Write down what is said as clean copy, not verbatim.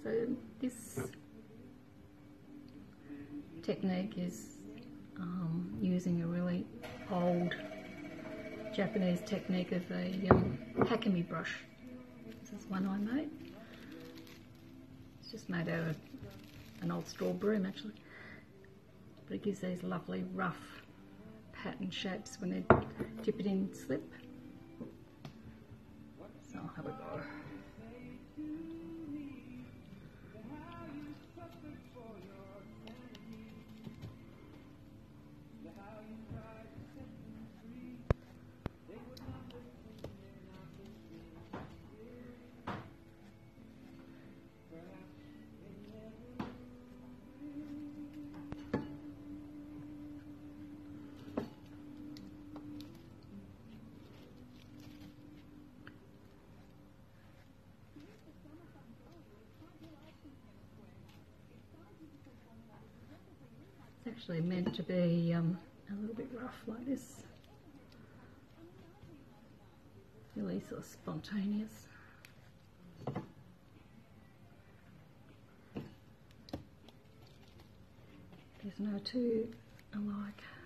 So this technique is using a really old Japanese technique of a Hakeme brush. This is one I made. It's just made out of an old straw broom actually, but it gives these lovely rough pattern shapes when they dip it in slip. So I'll have a go. It's actually meant to be a little bit rough like this, really sort of spontaneous. There's no two alike.